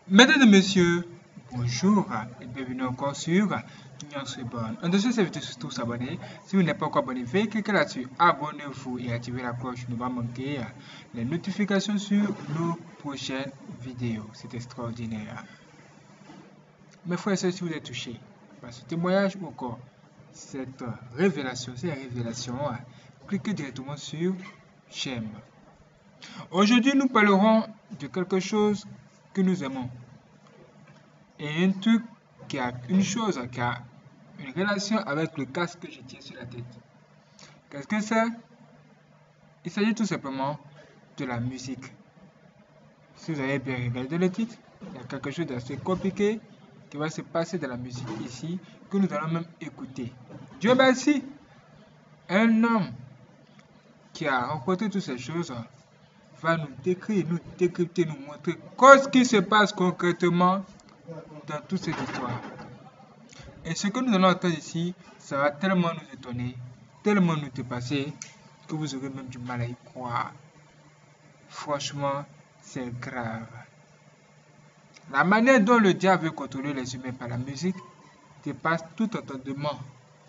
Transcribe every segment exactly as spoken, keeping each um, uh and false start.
Mesdames et messieurs, bonjour et bienvenue encore sur Nuance Bonne. On dessus s'inviter sur tous s'abonner. Si vous n'êtes pas encore abonné, veuillez cliquer là-dessus, abonnez-vous et activez la cloche pour ne pas manquer les notifications sur nos prochaines vidéos. C'est extraordinaire. Mes frères et sœurs, si vous êtes touchés par ce témoignage ou encore cette révélation, ces révélations, cliquez directement sur j'aime. Aujourd'hui, nous parlerons de quelque chose que nous aimons. Et un truc qui a une chose qui a une relation avec le casque que je tiens sur la tête. Qu'est-ce que c'est? Il s'agit tout simplement de la musique. Si vous avez bien regardé le titre, il y a quelque chose d'assez compliqué qui va se passer dans la musique ici, que nous allons même écouter. Dieu merci, un homme qui a rencontré toutes ces choses va nous décrire, nous décrypter, nous montrer ce qui se passe concrètement dans toute cette histoire. Et ce que nous allons entendre ici, ça va tellement nous étonner, tellement nous dépasser, que vous aurez même du mal à y croire. Franchement, c'est grave. La manière dont le diable veut contrôler les humains par la musique dépasse tout entendement.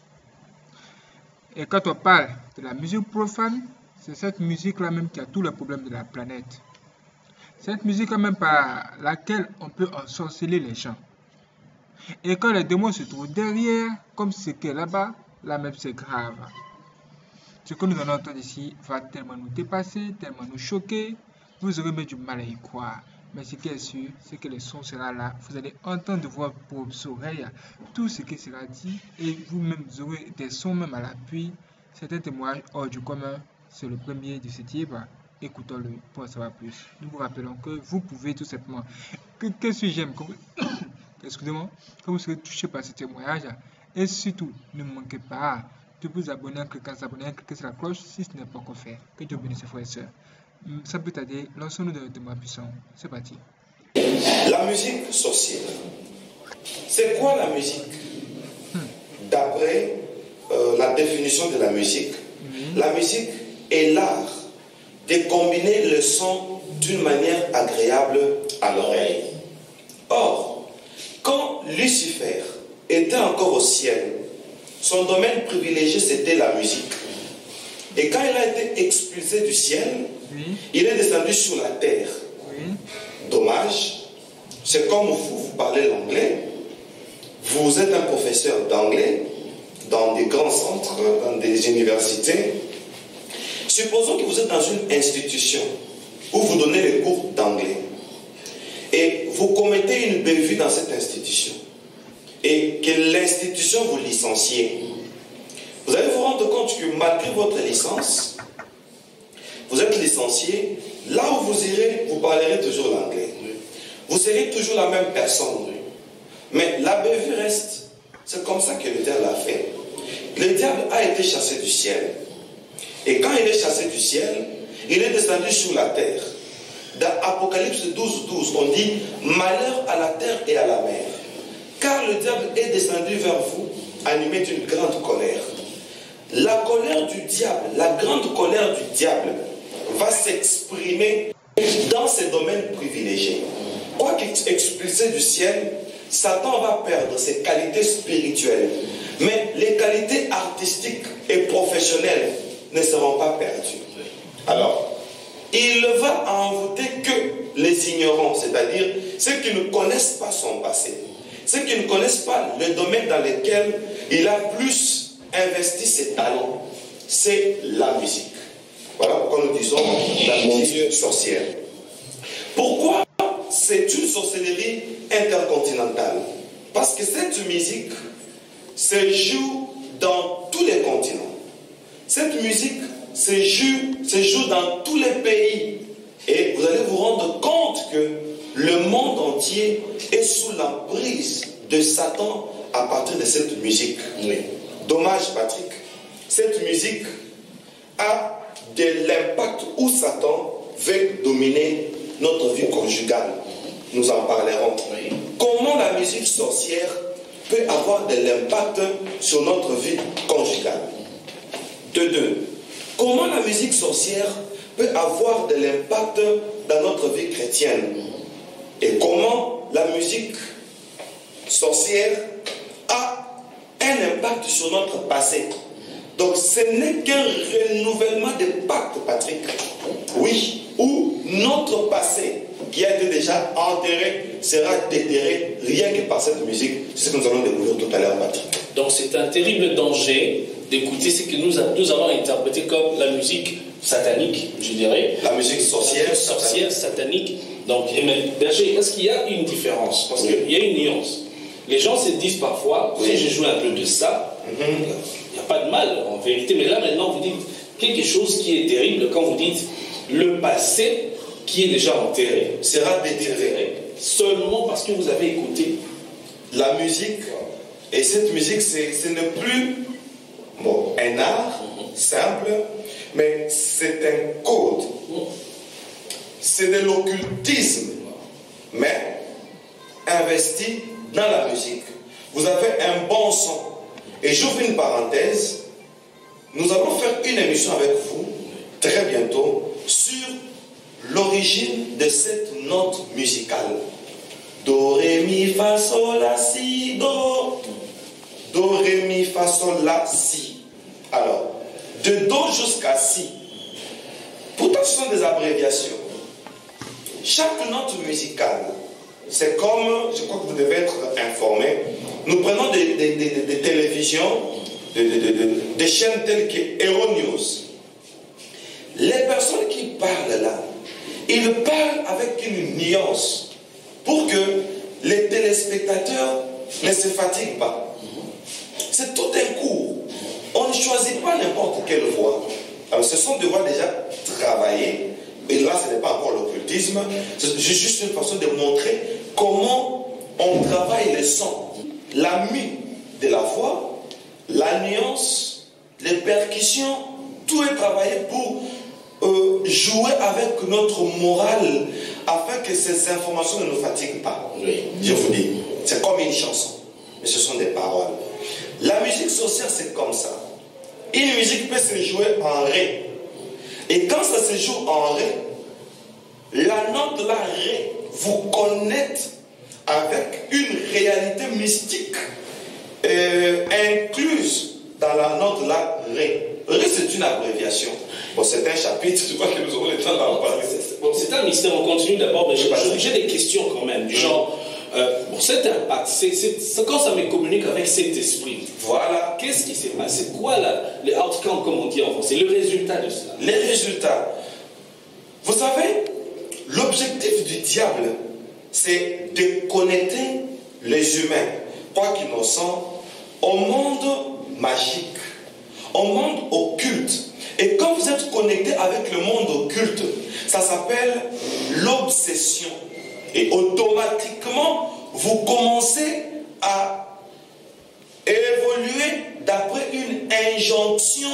Et quand on parle de la musique profane, c'est cette musique-là même qui a tous les problèmes de la planète. Cette musique-là même par laquelle on peut ensorceler les gens. Et quand les démons se trouvent derrière, comme ce qui est là-bas, là même c'est grave. Ce que nous allons entendre ici va tellement nous dépasser, tellement nous choquer, vous aurez même du mal à y croire. Mais ce qui est sûr, c'est que le son sera là. Vous allez entendre de vos propres oreilles tout ce qui sera dit et vous-même vous aurez des sons même à l'appui. C'est un témoignage hors du commun. C'est le premier de ce type. Écoutons-le pour en savoir plus. Nous vous rappelons que vous pouvez tout simplement, que, que si j'aime, excusez-moi, que vous serez touché par ce témoignage. Et surtout, ne manquez pas de vous abonner en cliquant s'abonner, en cliquant sur la cloche si ce n'est pas encore fait. Que Dieu bénisse ses frères et sœurs. Sans plus tarder, lançons-nous dans le témoignage puissant. C'est parti. La musique sorcière. C'est quoi la musique? hmm. D'après euh, la définition de la musique, hmm. la musique est l'art de combiner le son d'une manière agréable à l'oreille. Or, quand Lucifer était encore au ciel, son domaine privilégié c'était la musique. Et quand il a été expulsé du ciel, oui. il est descendu sur la terre. Oui. Dommage, c'est comme vous, vous parlez l'anglais, vous êtes un professeur d'anglais dans des grands centres, dans des universités. Supposons que vous êtes dans une institution où vous donnez les cours d'anglais et vous commettez une bévue dans cette institution et que l'institution vous licencie. Vous allez vous rendre compte que malgré votre licence, vous êtes licencié, là où vous irez, vous parlerez toujours l'anglais. Vous serez toujours la même personne. Mais la bévue reste. C'est comme ça que le diable a fait. Le diable a été chassé du ciel. Et quand il est chassé du ciel, il est descendu sur la terre. Dans Apocalypse douze, douze, on dit « Malheur à la terre et à la mer, car le diable est descendu vers vous, animé d'une grande colère. » La colère du diable, la grande colère du diable va s'exprimer dans ses domaines privilégiés. Quoi qu'il expulsé du ciel, Satan va perdre ses qualités spirituelles. Mais les qualités artistiques et professionnelles ne seront pas perdues. Alors, il ne va envoûter que les ignorants, c'est-à-dire ceux qui ne connaissent pas son passé, ceux qui ne connaissent pas le domaine dans lequel il a plus investi ses talents. C'est la musique. Voilà pourquoi nous disons la musique sorcière. Pourquoi c'est une sorcellerie intercontinentale? Parce que cette musique se joue dans tous les continents. Cette musique se joue, se joue dans tous les pays. Et vous allez vous rendre compte que le monde entier est sous l'emprise de Satan à partir de cette musique. Oui. Dommage, Patrick. Cette musique a de l'impact où Satan veut dominer notre vie conjugale. Nous en parlerons. Oui. Comment la musique sorcière peut avoir de l'impact sur notre vie conjugale. De deux, comment la musique sorcière peut avoir de l'impact dans notre vie chrétienne. Et comment la musique sorcière a un impact sur notre passé. Donc ce n'est qu'un renouvellement des pactes, Patrick. Oui, où notre passé, qui a été déjà enterré, sera déterré rien que par cette musique. C'est ce que nous allons découvrir tout à l'heure, Patrick. Donc c'est un terrible danger d'écouter ce que nous, nous avons interprété comme la musique satanique, je dirais. La musique sorcière. La musique sorcière, satanique. Donc, Berger, est-ce qu'il y a une différence? Parce oui. qu'il y a une nuance. Les gens se disent parfois, oui. si je joue un peu de ça, il mm-hmm. n'y a pas de mal en vérité. Mais là maintenant, vous dites quelque chose qui est terrible quand vous dites le passé qui est déjà enterré sera déterré seulement parce que vous avez écouté la musique. Et cette musique, ce n'est plus bon, un art mm-hmm. simple, mais c'est un code. Mm. C'est de l'occultisme, mais investi dans la musique. Vous avez un bon son. Et j'ouvre une parenthèse. Nous allons faire une émission avec vous, très bientôt, sur l'origine de cette note musicale. Do, ré, mi, fa, sol, la, si, do. Do, ré, mi, fa, sol, la, si. Alors, de do jusqu'à si. Pourtant, ce sont des abréviations. Chaque note musicale, c'est comme, je crois que vous devez être informé, nous prenons des, des, des, des télévisions, des, des, des, des chaînes telles que Hero News. Les personnes qui parlent là, ils parlent avec une nuance pour que les téléspectateurs ne se fatiguent pas. C'est tout un cours. On ne choisit pas n'importe quelle voix. Alors ce sont des voix déjà travaillées. Et là, ce n'est pas encore l'occultisme, c'est juste une façon de montrer comment on travaille les sons. La mue de la voix, la nuance, les percussions, tout est travaillé pour euh, jouer avec notre morale afin que ces informations ne nous fatiguent pas. Oui. Je vous dis, c'est comme une chanson, mais ce sont des paroles. La musique sorcière, c'est comme ça. Une musique peut se jouer en ré. Et quand ça se joue en ré, la note de la ré vous connecte avec une réalité mystique euh, incluse dans la note de la ré. Ré, c'est une abréviation. Bon, c'est un chapitre, je crois que nous aurons le temps d'en parler. Bon, c'est un mystère, on continue d'abord, mais j'ai des questions quand même, du genre, euh, bon, cet impact, c'est quand ça me communique avec cet esprit. Voilà. Qu'est-ce qui s'est passé? C'est quoi la, les outcomes, comme on dit en français, le résultat de cela? Les résultats. Vous savez, l'objectif du diable, c'est de connecter les humains, quoi qu'innocents, au monde magique, au monde occulte. Et quand vous êtes connecté avec le monde occulte, ça s'appelle l'obsession. Et automatiquement, vous commencez à évoluer d'après une injonction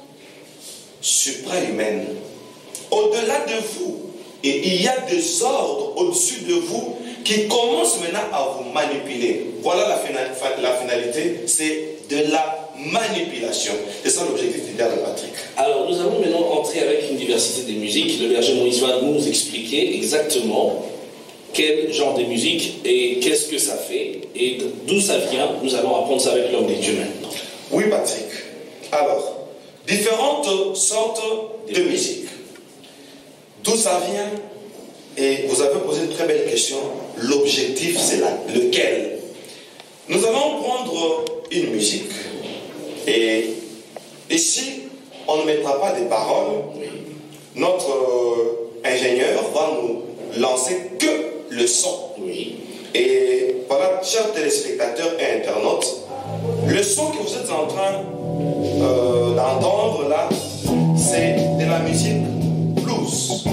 suprahumaine. Au-delà de vous, et il y a des ordres au-dessus de vous qui commencent maintenant à vous manipuler. Voilà la, finale, la finalité, c'est de la manipulation. C'est ça l'objectif du diable, Patrick. Alors, nous allons maintenant entrer avec une diversité de musiques. Le berger Moïse va nous expliquer exactement quel genre de musique et qu'est-ce que ça fait et d'où ça vient. Nous allons apprendre ça avec l'homme des dieux maintenant. Oui, Patrick. Alors, différentes sortes de musique. D'où ça vient? Et vous avez posé une très belle question. L'objectif, c'est lequel? Nous allons prendre une musique. Et ici, on ne mettra pas des paroles. Notre euh, ingénieur va nous lancer que le son. Oui. Et voilà, chers téléspectateurs et internautes, le son que vous êtes en train euh, d'entendre là, c'est de la musique blues.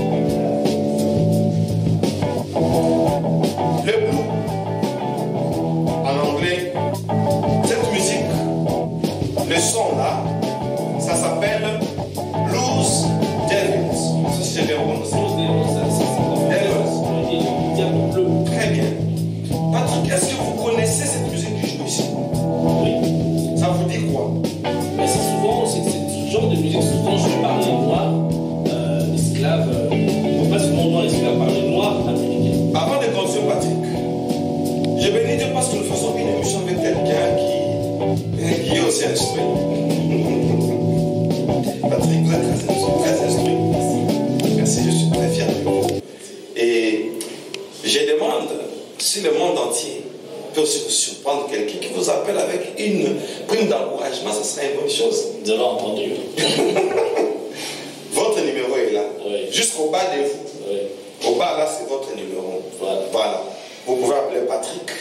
Le blues, en anglais, cette musique, le son là, ça s'appelle Blues Devils. Si je l'ai prononcé. Devils. Très bien. Patrick, est-ce que vous connaissez cette musique qui joue ici? Oui. Ça vous dit quoi? Mais c'est souvent, c'est ce genre de musique, souvent je parle les noirs, euh, esclaves, euh, pas seulement noirs esclaves, par les noirs américains. Avant de continuer, Patrick, Je demande si le monde entier peut se surprendre quelqu'un qui vous appelle avec une prime d'encouragement, ce serait une bonne chose. Nous avons entendu. Votre numéro est là. Oui. Jusqu'au bas de vous. Oui. Au bas là, c'est votre numéro. Voilà. Voilà. Vous pouvez appeler Patrick.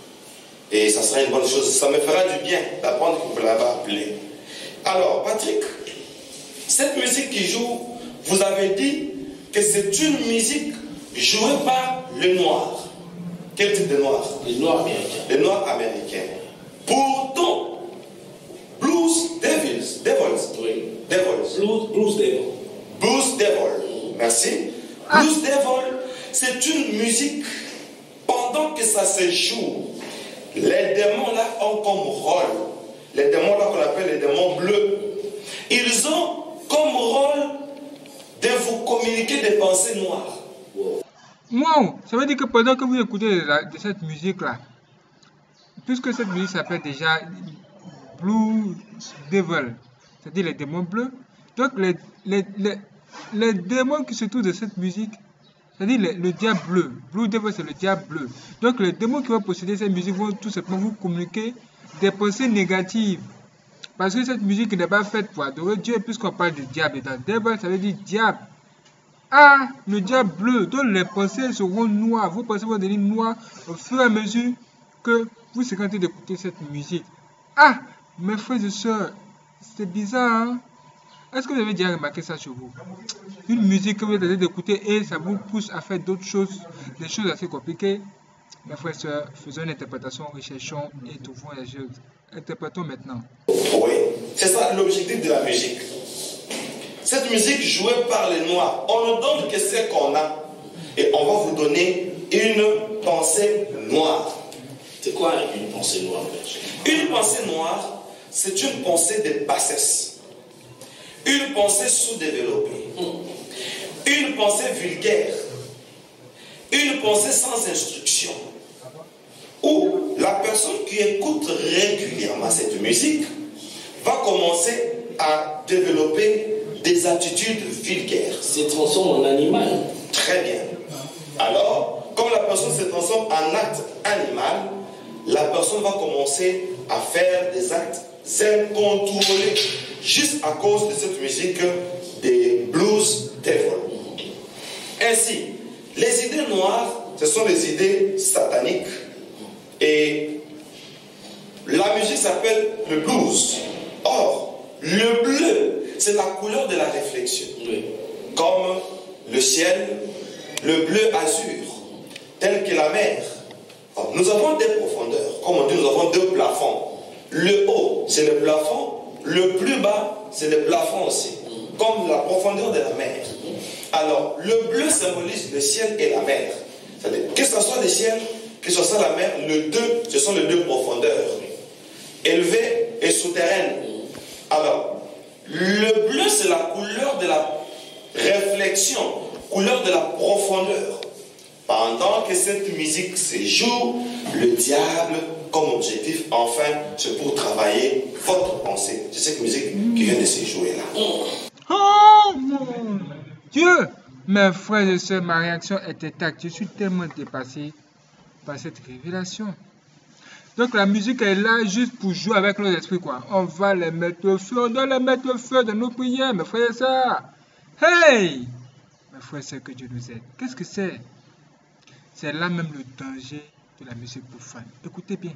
Et ça sera une bonne chose. Ça me fera du bien d'apprendre que vous l'avez appelé. Alors, Patrick, cette musique qui joue, vous avez dit que c'est une musique jouée par le noir. Quel type de noir? Les Noirs américains. Les noirs américains. Pourtant, Blues Devils, Devils, Oui. Devils, Blues, Blues Devil. Blues Devil, merci. Ah. Blues Devil, c'est une musique, pendant que ça se joue, les démons là ont comme rôle, les démons là qu'on appelle les démons bleus, ils ont comme rôle de vous communiquer des pensées noires. Wow. Wow, ça veut dire que pendant que vous écoutez de, la- de cette musique-là, puisque cette musique s'appelle déjà Blue Devil, c'est-à-dire les démons bleus, donc les, les, les, les démons qui se trouvent de cette musique, c'est-à-dire le, le diable bleu, Blue Devil c'est le diable bleu, donc les démons qui vont posséder cette musique vont tout simplement vous communiquer des pensées négatives. Parce que cette musique n'est pas faite pour adorer Dieu, puisqu'on parle du diable. Et dans Devil, ça veut dire diable. Ah, le diable bleu, donc les pensées seront noires, vos pensées vont devenir noires au fur et à mesure que vous serez en train d'écouter cette musique. Ah, mes frères et sœurs, c'est bizarre, hein? Est-ce que vous avez déjà remarqué ça sur vous? Une musique que vous êtes en train d'écouter et ça vous pousse à faire d'autres choses, des choses assez compliquées. Mes frères et sœurs, faisons une interprétation, recherchons et trouvons les choses. Interprétons maintenant. Oui, c'est ça l'objectif de la musique. Cette musique jouée par les noirs, on ne donne que ce qu'on a. Et on va vous donner une pensée noire. C'est quoi une pensée noire, berger? Une pensée noire, c'est une pensée de bassesse. Une pensée sous-développée. Une pensée vulgaire. Une pensée sans instruction. Où la personne qui écoute régulièrement cette musique va commencer à développer des attitudes vulgaires. Se transforme en animal. Très bien. Alors, comme la personne se transforme en acte animal, la personne va commencer à faire des actes incontrôlés juste à cause de cette musique des Blues Devil. Ainsi, les idées noires, ce sont des idées sataniques. Et la musique s'appelle le blues. Or, le bleu, c'est la couleur de la réflexion. Oui. Comme le ciel, le bleu azur, tel que la mer. Alors, nous avons des profondeurs. Comme on dit, nous avons deux plafonds. Le haut, c'est le plafond. Le plus bas, c'est le plafond aussi. Comme la profondeur de la mer. Alors, le bleu symbolise le ciel et la mer. C'est-à-dire, que ce soit le ciel, que ce soit la mer, le deux, ce sont les deux profondeurs. Élevées et souterraines. Alors, le bleu, c'est la couleur de la réflexion, couleur de la profondeur. Pendant que cette musique se joue, le diable, comme objectif, enfin, c'est pour travailler votre pensée. C'est cette musique qui vient de se jouer là. Oh mon Dieu! Mes frères et sœurs, ma réaction était tacte. Je suis tellement dépassé par cette révélation. Donc la musique est là juste pour jouer avec nos esprits, quoi. On va les mettre au feu, on doit les mettre au feu dans nos prières, mes frères et sœurs. Hey! Mes frères et sœurs, que Dieu nous aide. Qu'est-ce que c'est? C'est là même le danger de la musique profane. Écoutez bien.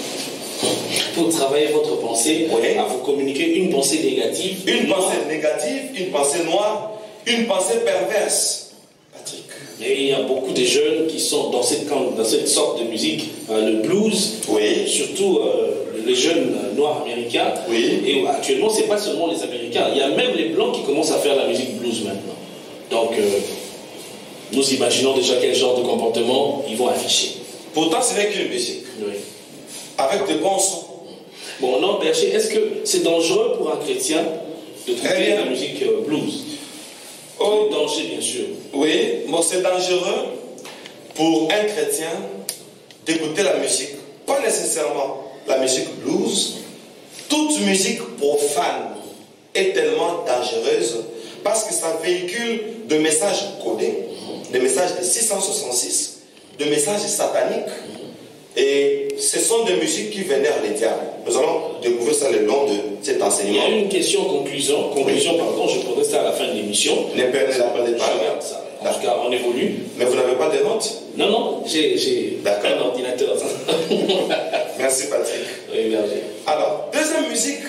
Pour travailler votre pensée, Oui. à vous communiquer une pensée négative. Une pensée négative, une pensée noire, une pensée perverse. Patrick. Et il y a beaucoup de jeunes qui sont dans cette, dans cette sorte de musique, euh, le blues, Oui. surtout euh, les jeunes euh, noirs américains. Oui. Et euh, actuellement, c'est pas seulement les Américains, il y a même les Blancs qui commencent à faire la musique blues maintenant. Donc, euh, nous imaginons déjà quel genre de comportement ils vont afficher. Pourtant, ce n'est qu'une musique. Oui. Avec de bons sons. Bon, non, Berger, est-ce que c'est dangereux pour un chrétien de Très trouver bien. la musique euh, blues? Oh. Danger, bien sûr. Oui, bon, c'est dangereux pour un chrétien d'écouter la musique. Pas nécessairement la musique blues. Toute musique profane est tellement dangereuse parce que ça véhicule des messages codés, des messages de six cent soixante-six, de messages sataniques. Et ce sont des musiques qui vénèrent les diables. Nous allons découvrir ça le long de cet enseignement. Il y a une question conclusion. Conclusion, oui. Pardon, je poserai ça à la fin de l'émission. Ne perdez pas. Je regarde ça. En tout cas, on évolue. Mais vous n'avez pas de notes? Non, non, j'ai un ordinateur. Merci Patrick. Oui, merci. Alors, deuxième musique.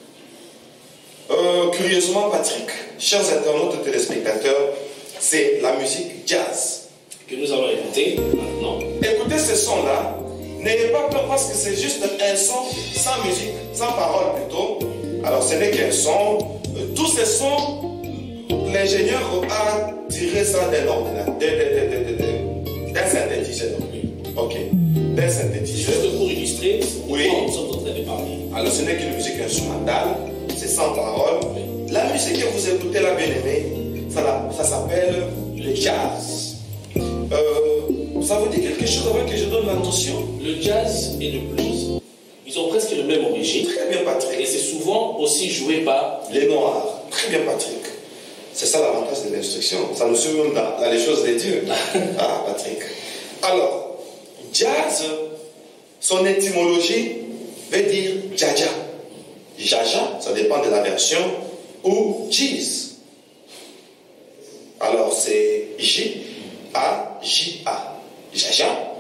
Euh, curieusement, Patrick, chers internautes et téléspectateurs, c'est la musique jazz. Que nous allons écouter maintenant. Écoutez ce son-là. N'ayez pas peur parce que c'est juste un son sans musique, sans parole plutôt. Alors ce n'est qu'un son. Euh, tous ces sons, l'ingénieur a tiré ça d'un ordinateur, d'un synthétiseur. Ok. D'un synthétiseur. Juste pour illustrer, oui. Nous sommes en train de parler. Alors ce n'est qu'une musique instrumentale, c'est sans parole. Oui. La musique que vous écoutez là, bien aimé, ça, ça s'appelle le jazz. Euh, ça vous dit quelque chose avant que je donne la notion? Le jazz et le blues, ils ont presque le même origine. Très bien, Patrick. Et c'est souvent aussi joué par les Noirs. Très bien, Patrick. C'est ça l'avantage de l'instruction. Ça nous suit même dans, dans les choses de Dieu. Ah, Patrick. Alors, jazz, son étymologie veut dire jaja. Jaja, ça dépend de la version, ou cheese. Alors, c'est J A J A. Jaja.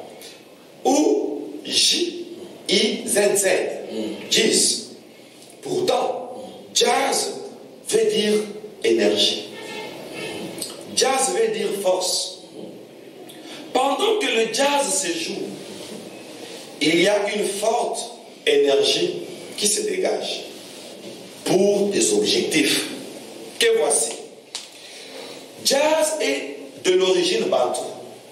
Ou J I Z Z. Jazz. Pourtant, jazz veut dire énergie. Jazz veut dire force. Pendant que le jazz se joue, il y a une forte énergie qui se dégage pour des objectifs que voici. Jazz est de l'origine bantou,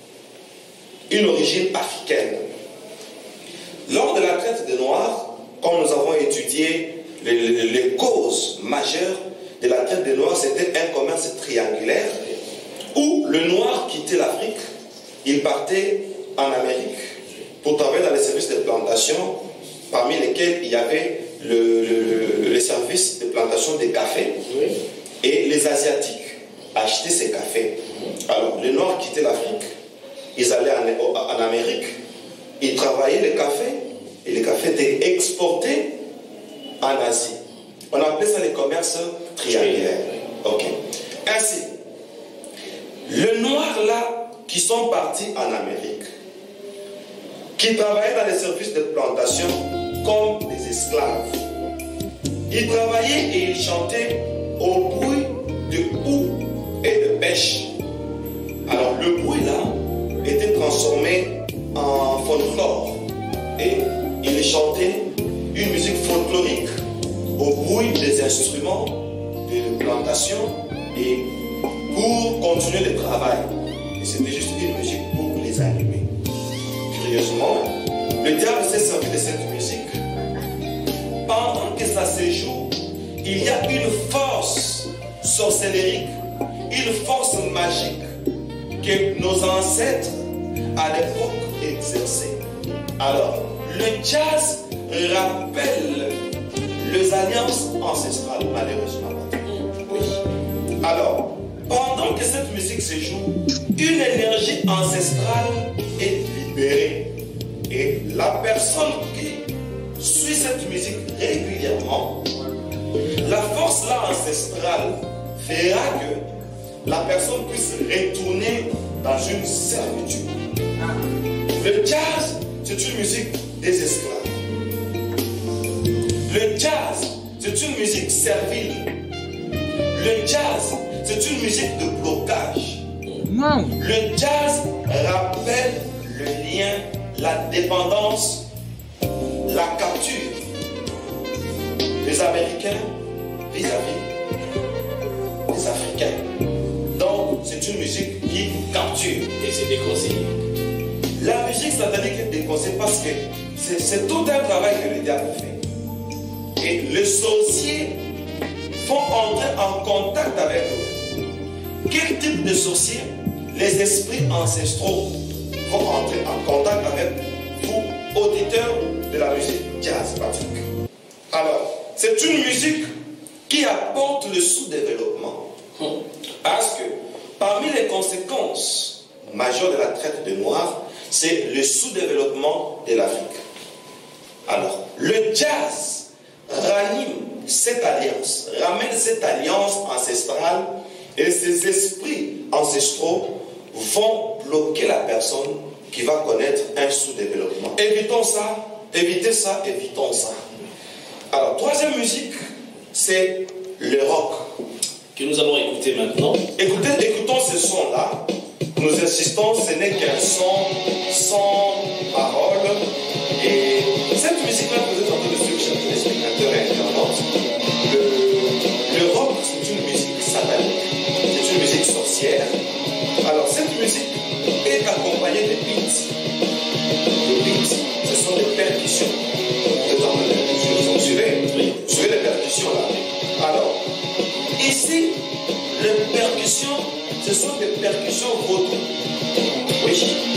une origine africaine. Lors de la traite des Noirs, quand nous avons étudié les, les, les causes majeures de la traite des Noirs, c'était un commerce triangulaire où le Noir quittait l'Afrique, il partait en Amérique pour travailler dans les services de plantation, parmi lesquels il y avait le, le, le service de plantation des cafés, et les Asiatiques achetaient ces cafés. Alors, les Noirs quittaient l'Afrique, ils allaient en, en Amérique, ils travaillaient les cafés, et les cafés étaient exportés en Asie. On appelait ça les commerces triangulaires. Ok. Ainsi, les Noirs là, qui sont partis en Amérique, qui travaillaient dans les services de plantation comme des esclaves, ils travaillaient et ils chantaient au bruit de houx et de pêche. Alors le bruit là était transformé en folklore et ils chantaient une musique folklorique au bruit des instruments de plantation et pour continuer le travail. Et c'était juste une musique pour les animer. Curieusement, le diable s'est servi de cette musique. Pendant que ça se joue, il y a une force sorcellérique, une force magique que nos ancêtres à l'époque exerçaient. Alors, le jazz rappelle les alliances ancestrales, malheureusement. Oui. Alors, pendant que cette musique se joue, une énergie ancestrale est libérée. Et la personne qui suit cette musique régulièrement, la force là ancestrale fera que la personne puisse retourner dans une servitude. Le jazz, c'est une musique des esclaves. Le jazz, c'est une musique servile. Le jazz, c'est une musique de blocage. Wow. Le jazz rappelle le lien, la dépendance, la capture des Américains vis-à-vis des Africains. Donc, c'est une musique qui capture. Et c'est déconseillé. La musique satanique est déconseillée parce que c'est tout un travail que le diable fait. Et les sorciers vont entrer en contact avec eux. Quel type de sorciers? Les esprits ancestraux vont entrer en contact avec vous, auditeurs de la musique jazz, Patrick. Alors, c'est une musique qui apporte le sous-développement. Parce que parmi les conséquences majeures de la traite des Noirs, c'est le sous-développement de l'Afrique. Alors, le jazz ranime cette alliance, ramène cette alliance ancestrale et ces esprits ancestraux vont bloquer la personne qui va connaître un sous-développement. Évitons ça, évitez ça, évitons ça. Alors, troisième musique, c'est le rock. Que nous allons écouter maintenant. Écoutez, écoutons ce son-là. Nous insistons, ce n'est qu'un son sans parole. Et cette musique-là, vous êtes en train de suivre, chers téléspectateurs et internautes. Le, le rock, c'est une musique satanique. C'est une musique sorcière. Alors, cette musique est accompagnée de beats. Les beats, ce sont des percussions. Vous êtes en train de vous suivez, oui. Vous suivez les percussions là. Alors, ici, les percussions, ce sont des percussions vaudou. Oui.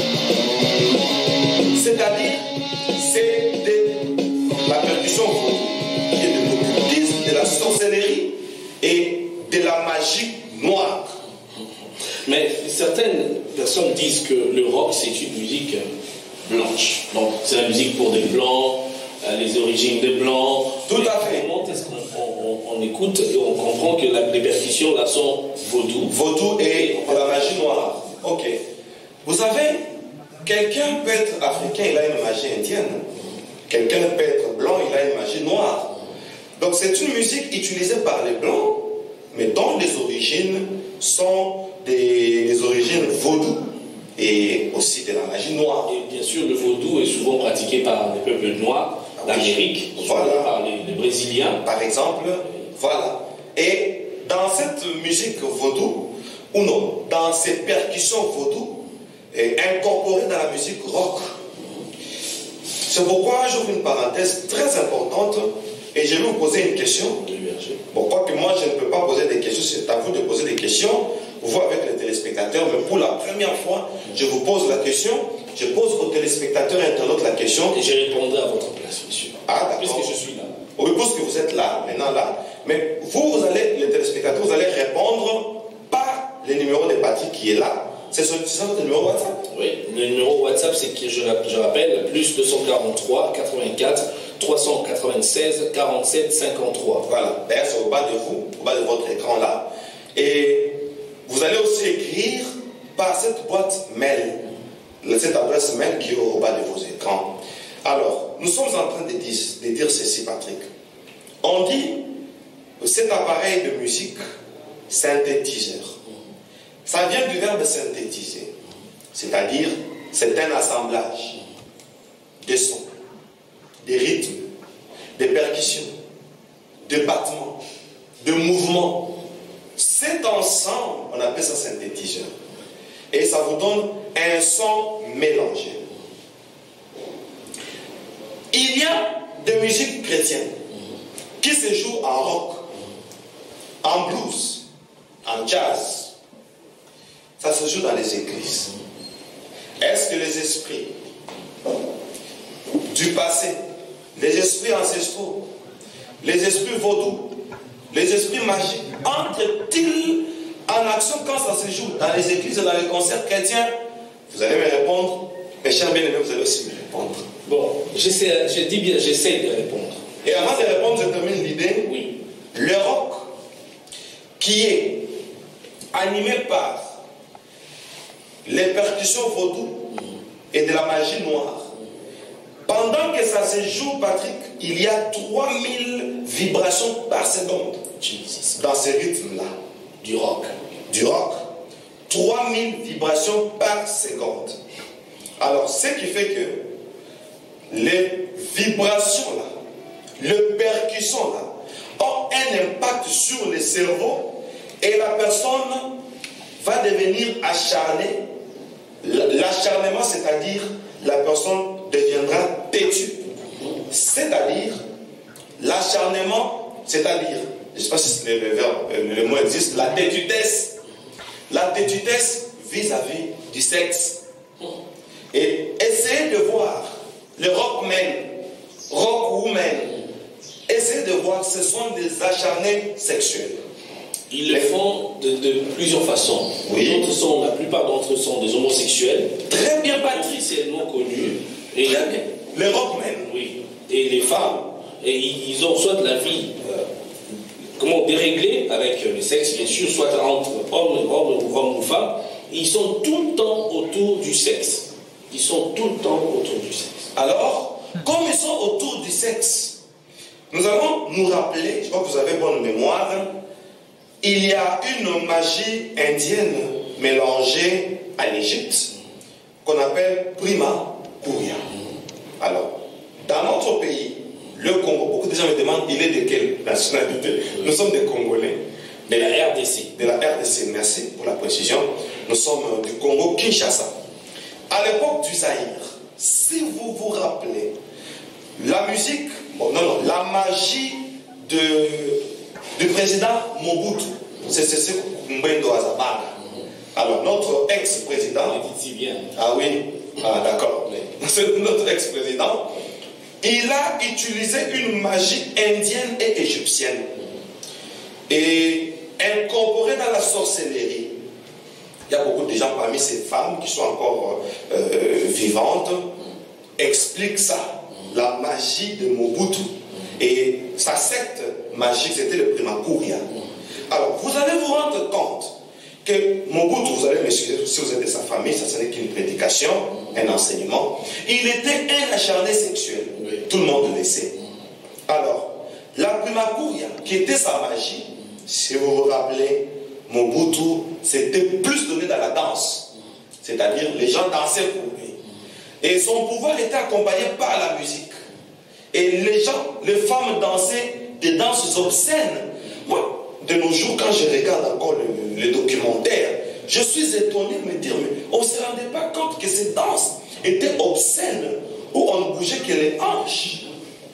C'est-à-dire, c'est de la percussion vaudou, qui est de l'occultisme, de la sorcellerie et de la magie noire. Mais certaines personnes disent que le rock, c'est une musique blanche. Donc, c'est la musique pour des blancs, les origines des blancs. Tout à fait. Comment est-ce qu'on on, on écoute et on comprend que la, les percussions là sont vaudou. Vaudou et de la magie noire. Ok. Vous savez, quelqu'un peut être africain, il a une magie indienne. Quelqu'un peut être blanc, il a une magie noire. Donc c'est une musique utilisée par les blancs, mais dont les origines sont des, des origines vaudou et aussi de la magie noire. Et bien sûr, le vaudou est souvent pratiqué par les peuples noirs d'Amérique, voilà. Par les, les Brésiliens. Par exemple, voilà. Et dans cette musique vaudou, ou non, dans ces percussions vaudou, et incorporées dans la musique rock. C'est pourquoi j'ouvre une parenthèse très importante et je vais vous poser une question. Bon, quoi que moi je ne peux pas poser des questions, c'est à vous de poser des questions, vous avec les téléspectateurs, mais pour la première fois, je vous pose la question, je pose aux téléspectateurs et internautes la question. Et je répondrai à votre place, monsieur. Ah, d'accord. Puisque je suis là. Oui, puisque vous êtes là, maintenant là. Mais vous, vous allez, les téléspectateurs, vous allez répondre par le numéro de Patrick qui est là. C'est ça votre numéro WhatsApp? Oui, le numéro WhatsApp, c'est que je, je rappelle, plus deux cent quarante-trois, quatre-vingt-quatre, trois cent quatre-vingt-seize, quarante-sept, cinquante-trois. Voilà, d'ailleurs c'est au bas de vous, au bas de votre écran là. Et vous allez aussi écrire par cette boîte mail, cette adresse mail qui est au bas de vos écrans. Alors, nous sommes en train de dire, de dire ceci, Patrick. On dit que cet appareil de musique, synthétiseur. Ça vient du verbe synthétiser, c'est-à-dire c'est un assemblage de sons, de rythmes, de percussions, de battements, de mouvements. Cet ensemble, on appelle ça synthétiseur. Et ça vous donne un son mélangé. Il y a des musiques chrétiennes qui se jouent en rock, en blues, en jazz. Ça se joue dans les églises. Est-ce que les esprits du passé, les esprits ancestraux, les esprits vaudous, les esprits magiques, entrent-ils en action quand ça se joue dans les églises et dans les concerts chrétiens? Vous allez me répondre. Mes chers bien-aimés, vous allez aussi me répondre. Bon, j'essaie, je dis bien, j'essaie de répondre. Et avant de répondre, je termine l'idée. Oui. Le rock, qui est animé par les percussions vaudou et de la magie noire. Pendant que ça se joue, Patrick, il y a trois mille vibrations par seconde dans ce rythme-là. Du rock. Du rock. trois mille vibrations par seconde. Alors, ce qui fait que les vibrations-là, les percussions-là, ont un impact sur le cerveau et la personne va devenir acharnée. L'acharnement, c'est-à-dire la personne deviendra têtue. C'est-à-dire, l'acharnement, c'est-à-dire, je ne sais pas si le, le, verbe, le mot existe, la têtutesse. La têtutesse vis-à-vis du sexe. Et essayez de voir le rockman, rock woman. Essayez de voir, ce sont des acharnés sexuels. Ils le font de, de plusieurs façons. Oui. D'autres sont, la plupart d'entre eux sont des homosexuels. Très bien, Pas officiellement connus. Et, Très bien. Les rockmen. Oui. Et les femmes, et ils ont soit de la vie, euh, comment déréglée avec le sexe, bien sûr, soit entre hommes, hommes ou hommes ou femmes. Ils sont tout le temps autour du sexe. Ils sont tout le temps autour du sexe. Alors, comme ils sont autour du sexe, nous allons nous rappeler, je crois que vous avez bonne mémoire, il y a une magie indienne mélangée à l'Égypte qu'on appelle Prima Kuria. Alors, dans notre pays, le Congo, beaucoup de gens me demandent il est de quelle nationalité. Nous sommes des Congolais. De la R D C. De la R D C, merci pour la précision. Nous sommes du Congo, Kinshasa. À l'époque du Zaïre, si vous vous rappelez, la musique, bon, non, non, la magie de, du président Mobutu, c'est ce Mbendo Azabanga. Alors, notre ex-président. Ah oui, ah, d'accord. C'est notre ex-président. Il a utilisé une magie indienne et égyptienne. Et incorporée dans la sorcellerie. Il y a beaucoup de gens parmi ces femmes qui sont encore euh, vivantes, expliquent ça, la magie de Mobutu. Et sa secte magique, c'était le Prima Kuria. Alors, vous allez vous rendre compte que Mobutu, vous allez m'excuser si vous êtes de sa famille, ça ce n'est qu'une prédication, un enseignement. Il était un acharné sexuel. Tout le monde le sait. Alors, la Prima Kuria, qui était sa magie, si vous vous rappelez, Mobutu s'était plus donné dans la danse. C'est-à-dire, les gens dansaient pour lui. Et son pouvoir était accompagné par la musique. Et les gens, les femmes dansaient des danses obscènes. Moi, de nos jours, quand je regarde encore le, le documentaire, je suis étonné de me dire, mais on ne se rendait pas compte que ces danses étaient obscènes, où on ne bougeait que les hanches.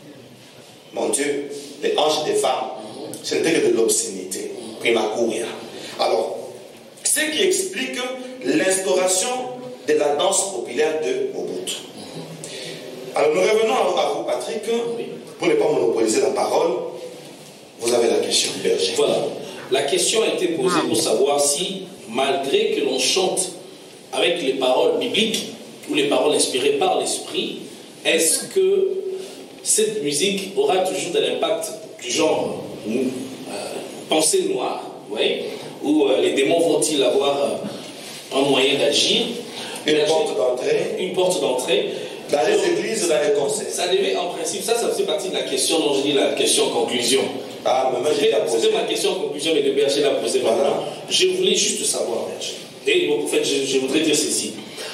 Mon Dieu, les hanches des femmes, ce n'était que de l'obscénité. Prima Kuria. Alors, ce qui explique l'instauration de la danse populaire de Mobutu. Alors, nous revenons à vous, Patrick, pour ne pas monopoliser la parole. Vous avez la question, Berger. Voilà. La question a été posée pour savoir si, malgré que l'on chante avec les paroles bibliques ou les paroles inspirées par l'esprit, est-ce que cette musique aura toujours de l'impact du genre euh, pensée noire, ouais, où euh, les démons vont-ils avoir euh, un moyen d'agir? Une porte d'entrée. Une porte d'entrée. Dans les églises, dans les concerts. Ça devait, en principe, ça, ça faisait partie de la question dont je dis la question conclusion. Ah, mais moi j'ai C'était ma question conclusion, mais le Berger l'a posée maintenant. Voilà. Je voulais juste savoir, Berger. Et bon, en fait, je, je voudrais dire ceci.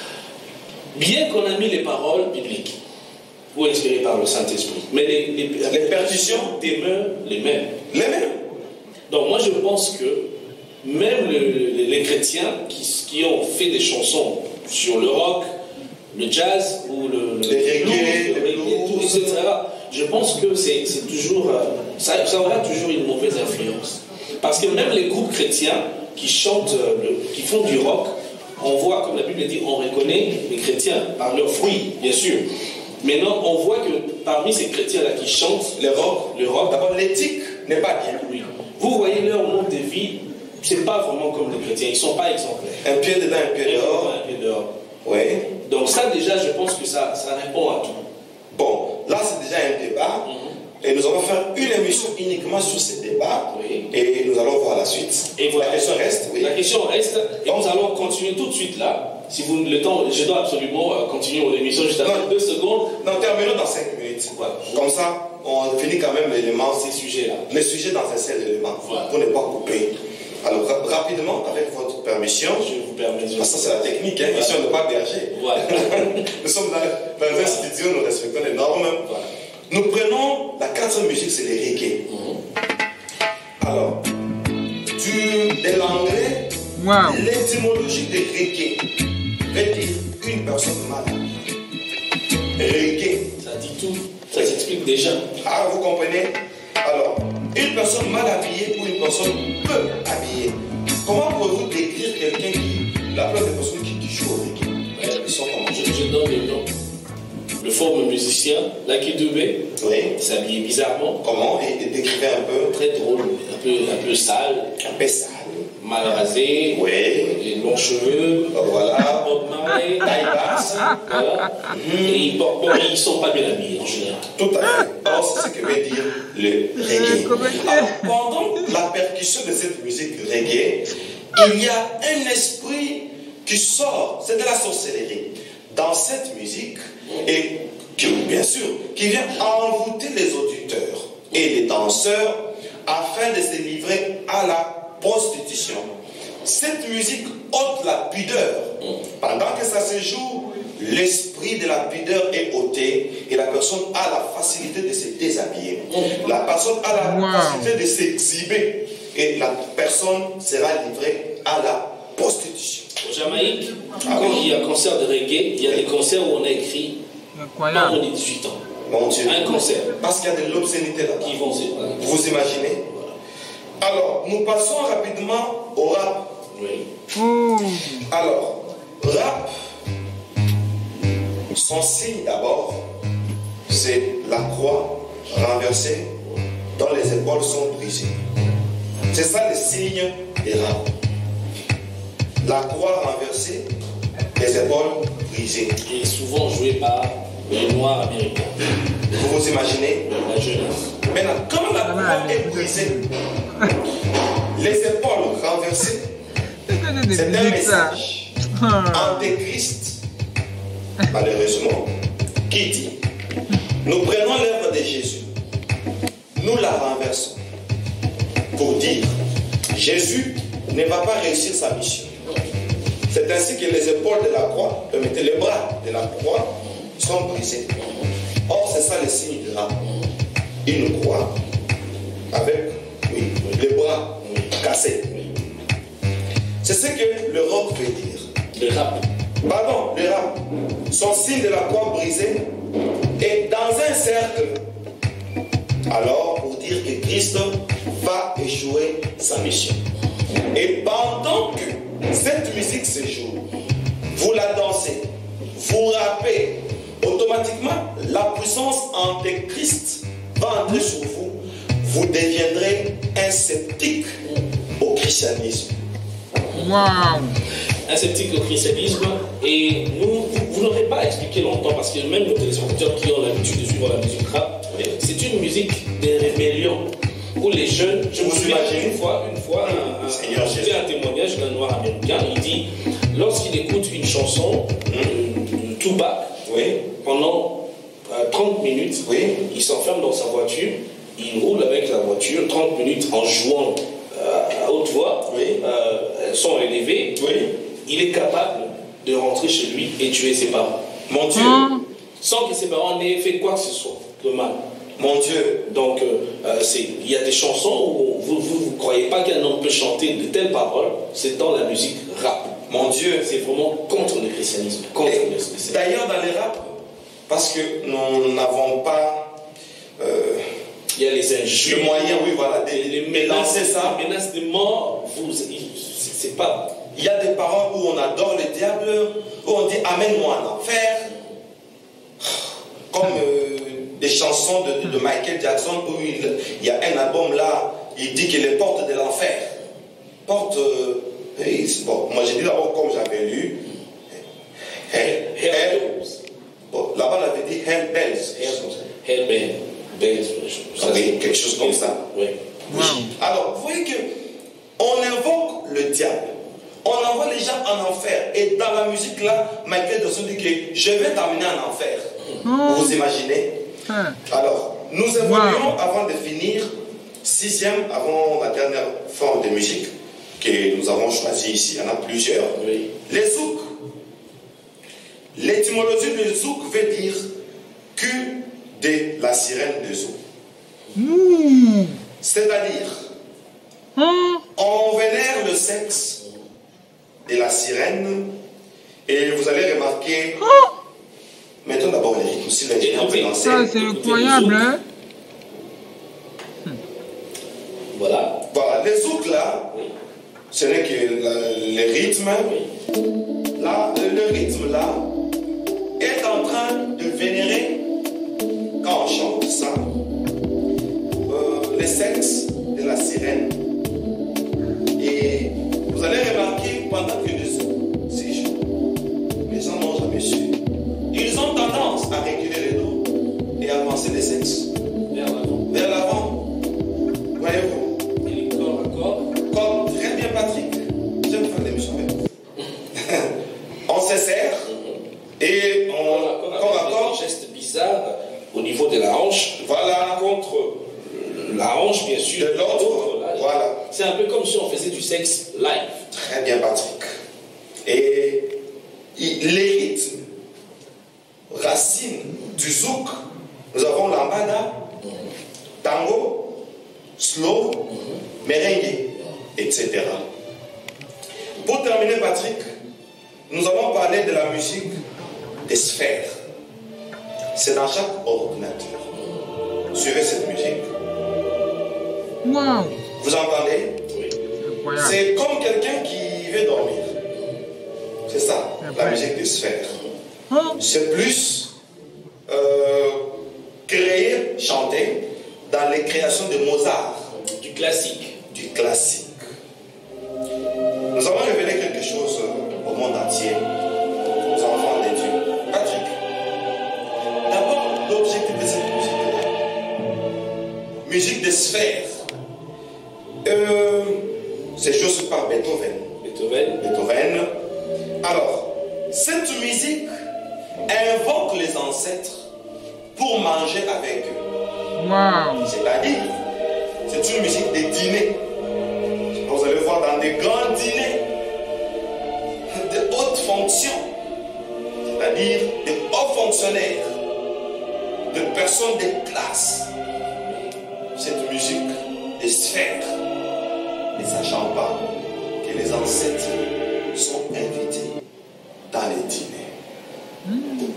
Bien qu'on a mis les paroles bibliques, ou inspirées par le Saint-Esprit, mais les, les, les percussions demeurent les mêmes. Les mêmes. Donc moi, je pense que même le, le, les chrétiens qui, qui ont fait des chansons sur le rock, le jazz ou le, le, les reggae, le reggae, tout, et cetera. Je pense que c'est toujours, euh, ça, ça aura toujours une mauvaise influence. Parce que même les groupes chrétiens qui chantent, euh, le, qui font du rock, on voit, comme la Bible dit, on reconnaît les chrétiens par leurs fruits, bien sûr. Maintenant, on voit que parmi ces chrétiens-là qui chantent le rock, le rock, d'abord l'éthique n'est pas bien. Oui. Vous voyez leur mode de vie, c'est pas vraiment comme les chrétiens, ils ne sont pas exemplaires. Un pied dedans, un pied dehors. Un pied dehors. Oui. Donc ça déjà, je pense que ça, ça répond à tout. Bon, là c'est déjà un débat. Mm-hmm. Et nous allons faire une émission uniquement sur ce débat. Oui. Et nous allons voir la suite. Et voilà. La question reste, oui. La question reste. Et bon, nous allons continuer tout de suite là. Si vous le temps, je dois absolument euh, continuer mon émission juste après deux secondes. Non, terminons dans cinq minutes. Voilà. Comme ça, on finit quand même l'élément. Ces sujets-là. Les sujets dans un seul élément. Voilà. Pour ne pas couper. Alors, ra rapidement, avec votre permission, je vous permets. Parce que c'est la technique, hein, voilà. Ici on n'est pas berger. Voilà. Nous sommes dans, dans voilà. un studio, nous respectons les normes. Voilà. Nous prenons la quatrième musique, c'est les reggae. Mm-hmm. Alors, du, de l'anglais, wow. L'étymologie de reggae veut dire une personne malade. Reggae. Ça dit tout, ça s'explique déjà. Ah, vous comprenez? Alors, une personne mal habillée ou une personne peu habillée. Comment pouvez-vous décrire quelqu'un qui, la plupart des personnes qui, qui jouent au reggae, ils sont comment? Je, je donne les noms. le forme musicien, Lucky Dubé, Oui. il s'habillait bizarrement. Comment? Et décrivait un peu. Très drôle, un peu, un peu sale. Un peu sale. Mal rasé. Oui. Et longs cheveux. Voilà. Bob Marley. Taille basse. Voilà. Mm. Et ils portent, bon, ils sont pas bien habillés en général. Tout à fait. Alors, c'est ce que veut dire le reggae. Alors, pendant la percussion de cette musique reggae, il y a un esprit qui sort, c'est de la sorcellerie, dans cette musique, et qui, bien sûr, qui vient envoûter les auditeurs et les danseurs afin de se livrer à la prostitution. Cette musique ôte la pudeur. Pendant que ça se joue, l'esprit de la pudeur est ôté et la personne a la facilité de se déshabiller. La personne a la Wow. facilité de s'exhiber et la personne sera livrée à la prostitution. Au Jamaïque, Ah quand oui. il y a un concert de reggae, il y a des concerts où on a écrit pas Incroyable. moins de dix-huit ans. Mon Dieu. Un concert Parce qu'il y a de l'obscénité là-bas. qui vont se. Vous imaginez? Alors, nous passons rapidement au rap. Oui. Oh. Alors, rap, son signe d'abord, c'est la croix renversée dont les épaules sont brisées. C'est ça le signe des rap. La croix renversée, les épaules brisées. Et souvent joué par les Noirs américains, Vous vous imaginez? la jeunesse. Maintenant, quand la croix est brisée, les épaules renversées, C'est que des c'est un musiques, ça. message Ah. antéchrist, malheureusement, qui dit: nous prenons l'œuvre de Jésus, nous la renversons, pour dire Jésus ne va pas réussir sa mission. C'est ainsi que les épaules de la croix, permettez, les bras de la croix sont brisés. Or, c'est ça le signe de rap. Une croix avec, oui, les bras cassés. C'est ce que le rock veut dire. Le rap. Pardon, le rap. Son signe de la croix brisée est dans un cercle. Alors, pour dire que Christ va échouer sa mission. Et pendant que cette musique se joue, vous la dansez, vous rappez, automatiquement, la puissance antéchrist va entrer sur vous. Vous deviendrez un sceptique au christianisme. Waouh. Un sceptique au christianisme. Et nous, vous, vous n'aurez pas expliqué longtemps parce que même nos téléspectateurs qui ont l'habitude de suivre la musique rap, c'est une musique des rébellions où les jeunes, je me Vous souviens imaginez? une fois, une fois, un, un, Seigneur j'ai Jésus. un témoignage d'un noir américain, il dit, lorsqu'il écoute une chanson de, de Tupac, Oui, pendant euh, trente minutes, oui, il s'enferme dans sa voiture, il roule avec la voiture trente minutes en jouant euh, à haute voix, Oui. euh, son élevé, oui. il est capable de rentrer chez lui et tuer ses parents, Mon Dieu, Hein? sans que ses parents n'aient fait quoi que ce soit de mal. mon Dieu. Donc, euh, euh, c'est- il y a des chansons où vous ne croyez pas qu'un homme peut chanter de telles paroles, c'est dans la musique rap. Mon Dieu. C'est vraiment contre le christianisme, contre Et le christianisme. D'ailleurs, dans les rap, parce que nous n'avons pas euh, Il y a les injures, le moyen, oui, voilà, de, les de menaces, lancer ça. les menaces de mort, vous, c'est c'est pas. Il y a des paroles où on adore le diable, où on dit amène-moi en enfer. Comme euh, des chansons de, de Michael Jackson où il, il y a un album là, il dit que les portes de l'enfer. Portes. euh, et c'est bon, moi j'ai dit d'abord comme j'avais lu. Hell, Hell hell, bells. bon, là-bas on avait dit Hell Bells. Hell bell, bells, Ah oui, quelque chose comme ça. Oui. Wow. Alors, vous voyez que on invoque le diable, on envoie les gens en enfer. Et dans la musique là, Michael Jackson dit que je vais t'amener en enfer. Oh. Vous imaginez? Hein. Alors, nous évoluons avant de finir, sixième, avant la dernière forme de musique que nous avons choisie ici, il y en a plusieurs. Oui. Les zouks. L'étymologie de zouk veut dire cul de la sirène de zouk. Ouh. C'est-à-dire, Hein? on vénère le sexe de la sirène et vous allez remarquer. Mettons d'abord les rythmes. Si l'ingénieur peut lancer. Ça, c'est incroyable, hein? Voilà. Voilà, les zouks là, ce n'est que la- les rythmes. Là, le rythme là est en train de vénérer tendance à reculer le dos et avancer les sexes Vers l'avant. vers l'avant. Voyez-vous? Et corps à corps. Comme très bien Patrick, j'aime faire des missions avec vous. On se serre et on corps à corps. Un geste bizarre au niveau de la hanche. Voilà. Contre la hanche, bien sûr. De l'autre. Là. Voilà. C'est un peu comme si on faisait du sexe live. Très bien Patrick. Et il- les rythmes, racines du zouk, nous avons lambada, tango, slow, merengue, et cetera. Pour terminer Patrick, nous allons parler de la musique des sphères. C'est dans chaque ordinateur. Suivez cette musique. Waouh! Vous entendez? Oui. C'est incroyable. C'est comme quelqu'un qui veut dormir. C'est ça, la musique des sphères. Oh, C'est plus euh, créé, chanté dans les créations de Mozart, Du classique. du classique. Nous allons révéler quelque chose au monde entier, aux enfants de Dieu. Patrick, d'abord, l'objectif de cette musique-là, musique des sphères, euh, c'est joué par Beethoven. Beethoven. Beethoven. Alors, cette musique invoque les ancêtres pour manger avec eux. waouh! C'est-à-dire, c'est une musique de dîner. Vous allez voir dans des grands dîners de haute fonction, c'est-à-dire de hauts fonctionnaires, de personnes de classe. Cette musique des sphères, ne sachant pas que les ancêtres sont invités dans les dîners.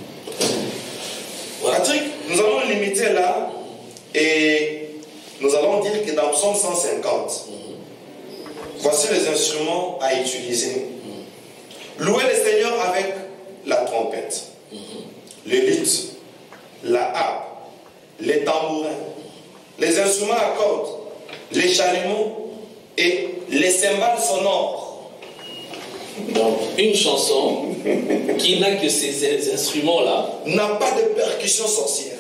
Patrick, nous allons limiter là et nous allons dire que dans Psaume cent cinquante, voici les instruments à utiliser. Louez le Seigneur avec la trompette, le luth, la harpe, les tambourins, les instruments à cordes, les chalumeaux et les cymbales sonores. Donc, une chanson qui n'a que ces instruments-là. N'a pas de percussion sorcière.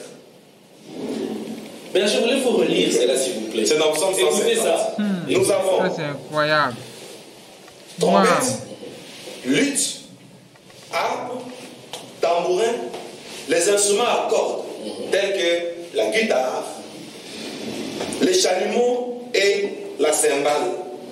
Mais je voulais vous relire celle-là, s'il vous plaît. C'est dans Psaume cent Écoutez cinquante. ça. Nous avons Ça, c'est incroyable. trompette, Wow. luth, harpe, tambourin, les instruments à cordes, tels que la guitare, les chalumeaux et la cymbale.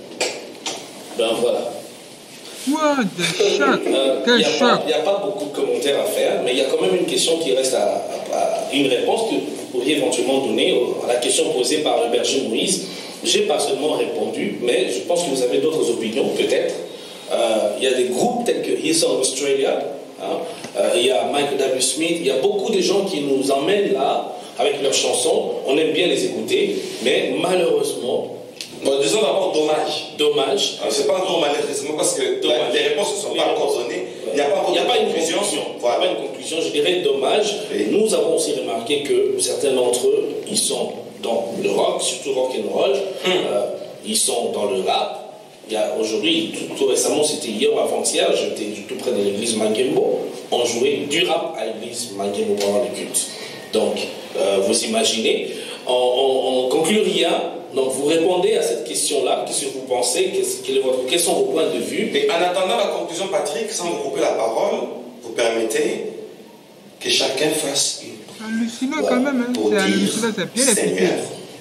Ben voilà. What the choc! Euh, Quel Il n'y a, choc! pas- il y a pas beaucoup de commentaires à faire, mais il y a quand même une question qui reste à, à- à- une réponse que vous pourriez éventuellement donner au- à la question posée par le berger Moïse. J'ai pas seulement répondu, mais je pense que vous avez d'autres opinions, peut-être. Euh, il y a des groupes tels que Hillsong Australia, hein, euh, il y a Michael W. Smith, il y a beaucoup de gens qui nous emmènent là avec leurs chansons. On aime bien les écouter, mais malheureusement, Bon, disons d'abord dommage. dommage. Alors, c'est pas encore malheureusement parce que Dommage. la- les réponses ne sont Les pas réponses. encore données. Il n'y a pas encore Il n'y a de pas une conclusion. conclusion. Il n'y a Voilà. pas une conclusion. Je dirais dommage. Oui. Nous avons aussi remarqué que certains d'entre eux, ils sont dans le rock, surtout rock and roll. Euh, ils sont dans le rap. Il y a aujourd'hui, tout, tout récemment, c'était hier ou avant-hier, j'étais tout près de l'église Mangembo. On jouait du rap à l'église Mangembo pendant le culte. Donc, euh, vous imaginez. On, on, on conclut rien. Donc, vous répondez à cette question-là. Qu'est-ce que vous pensez? Qu'est-ce- quel est votre- Quels sont vos points de vue? Et en attendant la conclusion, Patrick, sans vous couper la parole, vous permettez que chacun fasse une Hallucinant Voilà. quand même, hein. Pour C'est dire, hallucinant, c'est bien expliqué. Seigneur,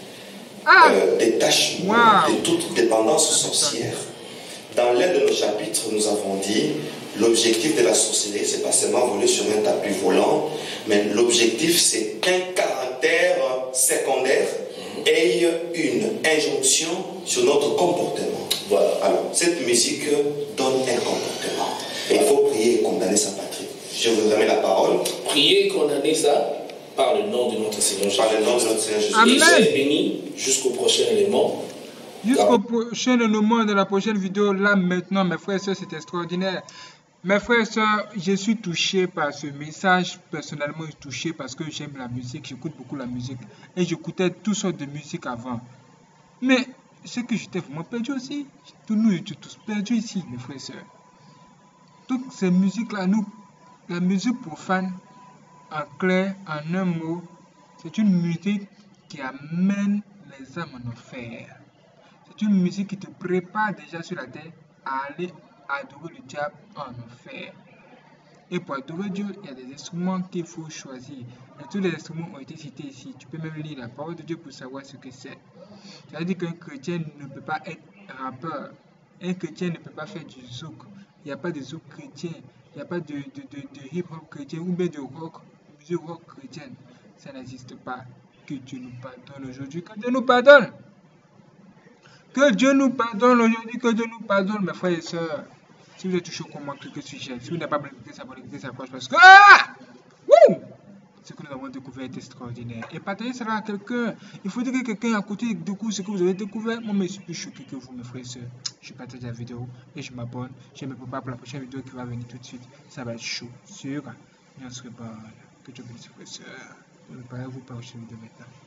Ah! euh, détachement Wow. de toute dépendance sorcière. Dans l'un de nos chapitres, nous avons dit l'objectif de la sorcellerie, c'est pas seulement voler sur un tapis volant, mais l'objectif, c'est qu'un caractère secondaire ait une injonction sur notre comportement. Voilà. Alors, cette musique donne un comportement. Et il faut prier et condamner ça, Patrick. Je vous remets la parole. Priez et condamnez ça par le nom de notre Seigneur Jésus. Par le nom de notre Seigneur Jésus. Amen. Et soyez bénis jusqu'au prochain élément. Jusqu'au prochain moment de la prochaine vidéo, là maintenant, mes frères et sœurs, c'est extraordinaire. Mes frères et sœurs, je suis touché par ce message. Personnellement, je suis touché parce que j'aime la musique, j'écoute beaucoup la musique. Et j'écoutais toutes sortes de musique avant. Mais ce que j'étais vraiment perdu aussi, tous nous étions tous perdus ici, mes frères et sœurs. Toutes ces musiques-là, nous, la musique profane, En clair, en un mot, c'est une musique qui amène les âmes en enfer. C'est une musique qui te prépare déjà sur la terre à aller adorer le diable en enfer. Et pour adorer Dieu, il y a des instruments qu'il faut choisir. Et tous les instruments ont été cités ici. Tu peux même lire la parole de Dieu pour savoir ce que c'est. Ça veut dire qu'un chrétien ne peut pas être rappeur. Un chrétien ne peut pas faire du zouk. Il n'y a pas de zouk chrétien. Il n'y a pas de, de, de, de hip-hop chrétien ou bien de rock, musique rock chrétienne. Ça n'existe pas. Que Dieu nous pardonne aujourd'hui. Que Dieu nous pardonne. Que Dieu nous pardonne aujourd'hui. Que Dieu nous pardonne, mes frères et sœurs. Si vous êtes toujours comme moi, cliquez sur j'aime. Si vous n'avez pas cliqué sur abonner, cliquez sur la cloche parce que ah! Wouh! Ce que nous avons découvert est extraordinaire. Et partagez cela à quelqu'un. Il faut dire que quelqu'un à côté découvre ce que vous avez découvert. Moi, je suis plus choqué que vous, mes frères et sœurs. Je partage la vidéo et je m'abonne. Je me prépare pour la prochaine vidéo qui va venir tout de suite. Ça va être chaud, sûr. Bien sûr, que Dieu bénisse, frères et sœurs. Je vais parler à vous par la prochaine vidéo maintenant.